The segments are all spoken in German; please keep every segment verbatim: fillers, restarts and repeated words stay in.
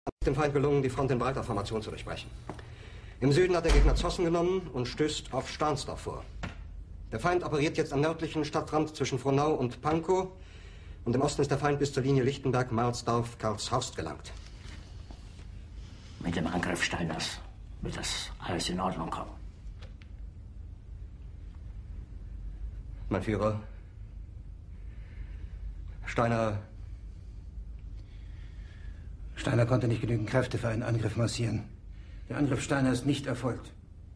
Es ist dem Feind gelungen, die Front in breiter Formation zu durchbrechen. Im Süden hat der Gegner Zossen genommen und stößt auf Stahnsdorf vor. Der Feind operiert jetzt am nördlichen Stadtrand zwischen Frohnau und Pankow. Und im Osten ist der Feind bis zur Linie Lichtenberg-Marsdorf-Karlshorst gelangt. Mit dem Angriff Steiners wird das alles in Ordnung kommen. Mein Führer, Steiner... Steiner konnte nicht genügend Kräfte für einen Angriff massieren. Der Angriff Steiner ist nicht erfolgt.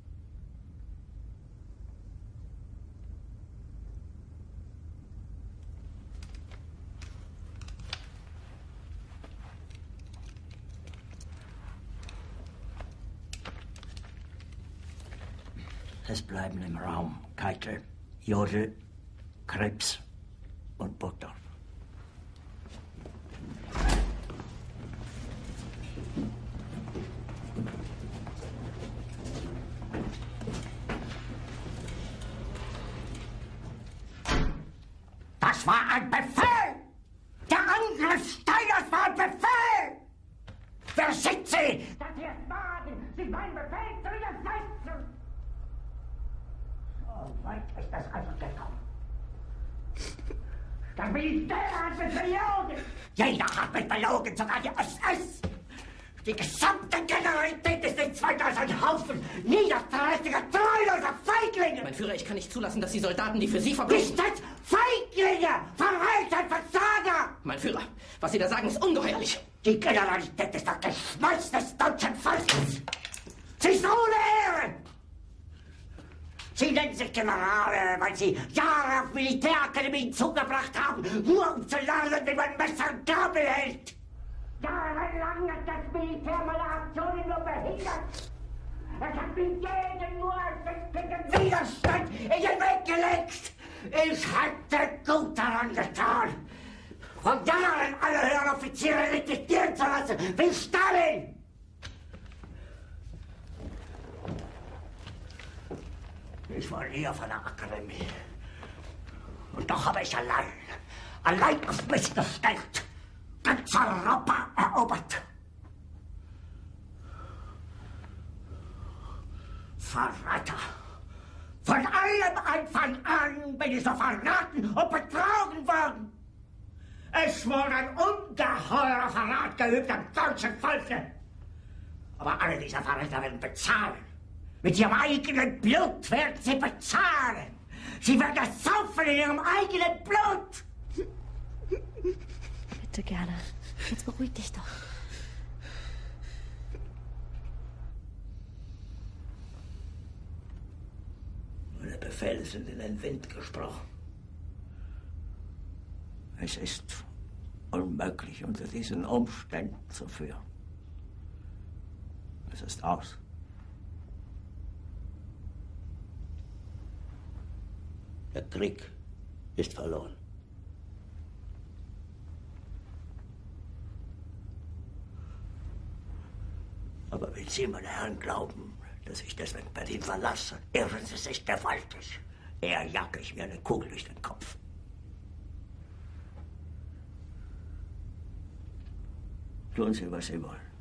Es bleiben im Raum Keitel, Jodl, Krebs und Burgdorf. Das war ein Befehl! Der Angriff Steiners war ein Befehl! Wer sind Sie, dass Sie es wagen, sich meinen Befehl zu widersetzen? So weit ist das also gekommen. Das Militär hat mich belogen! Jeder hat mich belogen, sogar die S S! Die gesamte Generalität ist nichts weiter als ein Haufen niederträchtiger, treuloser Feiglinge! Mein Führer, ich kann nicht zulassen, dass die Soldaten, die für Sie verbringen... Nicht als Feiglinge! Verreiter, Versager! Mein Führer, was Sie da sagen, ist ungeheuerlich. Die Generalität ist das Geschmeiß des deutschen Volkes! Sie ist ohne Ehre! Sie nennen sich Generale, weil Sie Jahre auf Militärakademien zugebracht haben, nur um zu lernen, wie man Messer und Gabel hält! Jahrelang hat das Militär meine Aktionen nur behindert. Es hat mir jeden nur gegen Widerstand in den Weg gelegt. Ich hatte gut daran getan, von Jahren alle höheren Offiziere liquidieren zu lassen, wie Stalin. Ich war eher von der Akademie. Und doch habe ich allein, allein auf mich gestellt, ganz Europa erobert. Verräter! Von allem Anfang an bin ich so verraten und betrogen worden. Es wurde ein ungeheurer Verrat geübt am deutschen Volke. Aber alle diese Verräter werden bezahlen. Mit ihrem eigenen Blut werden sie bezahlen. Sie werden es saufen in ihrem eigenen Blut. Bitte gerne. Jetzt beruhig dich doch. Meine Befehle sind in den Wind gesprochen. Es ist unmöglich, unter diesen Umständen zu führen. Es ist aus. Der Krieg ist verloren. Aber wenn Sie, meine Herren, glauben, dass ich deswegen Berlin verlasse, irren Sie sich gewaltig. Eher jage ich mir eine Kugel durch den Kopf. Tun Sie, was Sie wollen.